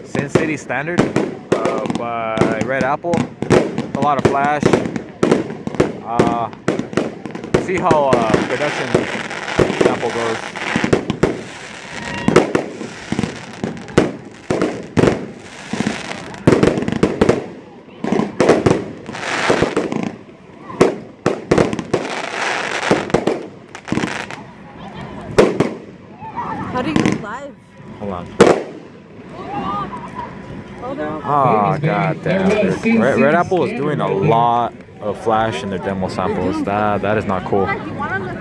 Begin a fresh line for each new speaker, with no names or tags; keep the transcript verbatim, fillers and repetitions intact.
Sin City Standard uh, by Red Apple. A lot of flash. Uh, see how uh, production sample goes.
How do you go live?
Hold on.
Oh, they're all
Oh, god damn. Dude. Red, Red Apple is doing a lot of flash in their demo samples. That, that is not cool.